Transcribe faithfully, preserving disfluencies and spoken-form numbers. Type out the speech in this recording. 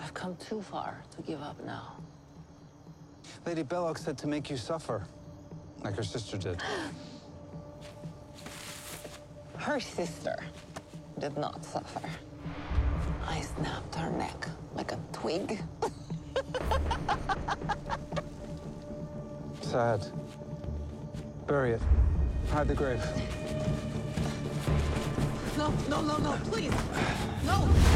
I've come too far to give up now. Lady Belloc said to make you suffer, like her sister did. Her sister did not suffer. I snapped her neck like a twig. Sad. Bury it. Hide the grave. No, no, no, no, please. No!